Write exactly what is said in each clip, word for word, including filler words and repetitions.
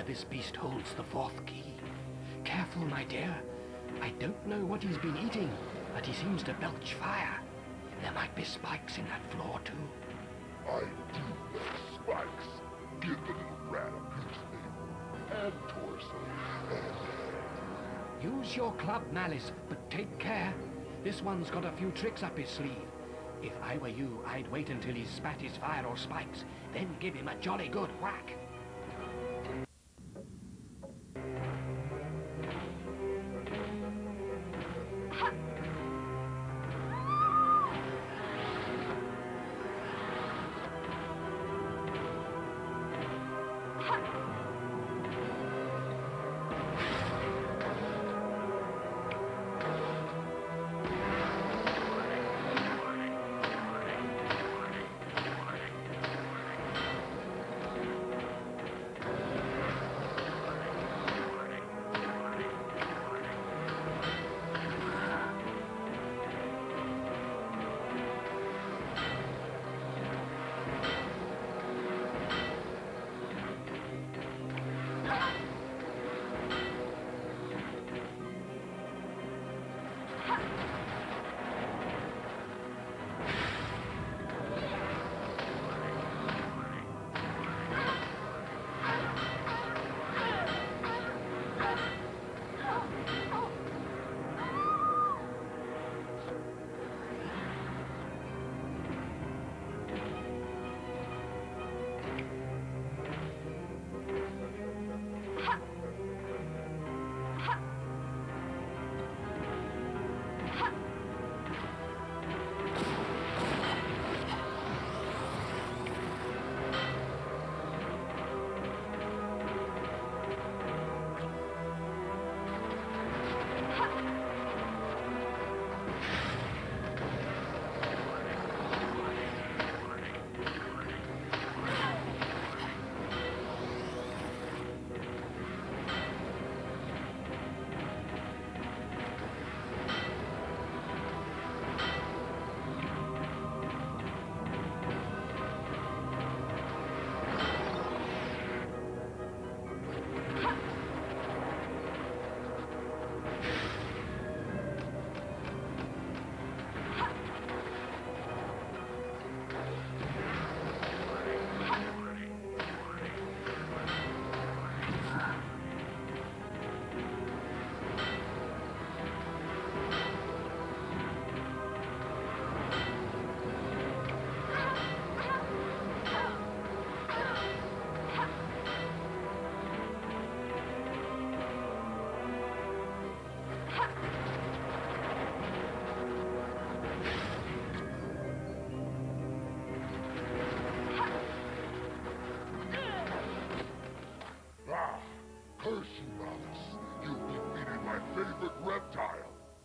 this beast holds the fourth key. Careful, my dear. I don't know what he's been eating, but he seems to belch fire. There might be spikes in that floor, too. I do love spikes. Give the little rat a piece of me. And torso. And Use your club, Malice, but take care. This one's got a few tricks up his sleeve. If I were you, I'd wait until he's spat his fire or spikes, then give him a jolly good whack. curse you, Malice. You've defeated my favorite reptile.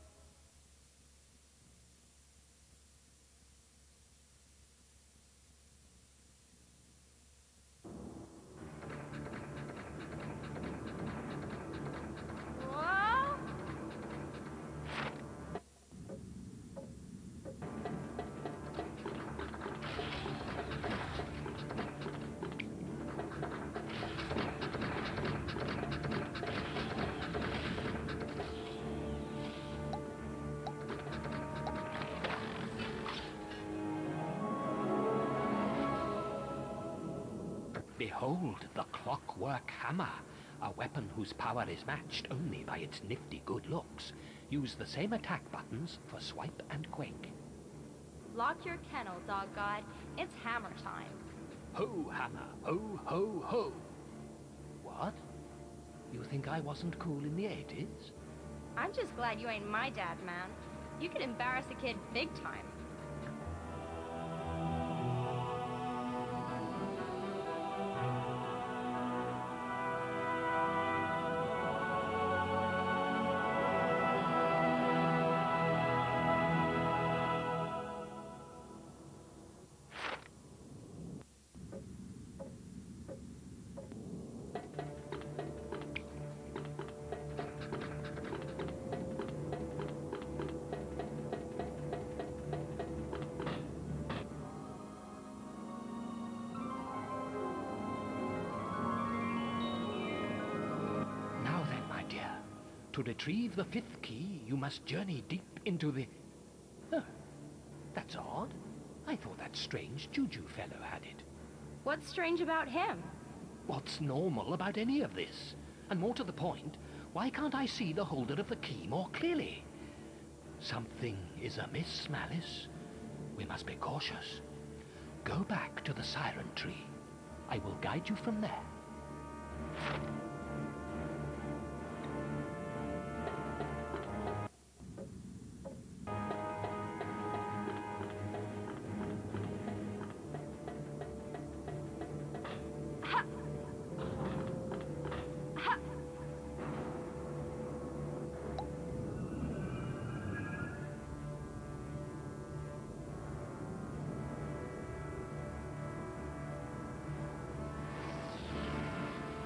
Behold the Clockwork Hammer, a weapon whose power is matched only by its nifty good looks. Use the same attack buttons for swipe and quake. Lock your kennel, dog god. It's hammer time. Ho, Hammer, ho, ho, ho. What? You think I wasn't cool in the eighties? I'm just glad you ain't my dad, man. You could embarrass a kid big time. To retrieve the fifth key, you must journey deep into the... Oh, that's odd. I thought that strange Juju fellow had it. What's strange about him? What's normal about any of this? And more to the point, why can't I see the holder of the key more clearly? Something is amiss, Malice. We must be cautious. Go back to the Siren Tree. I will guide you from there.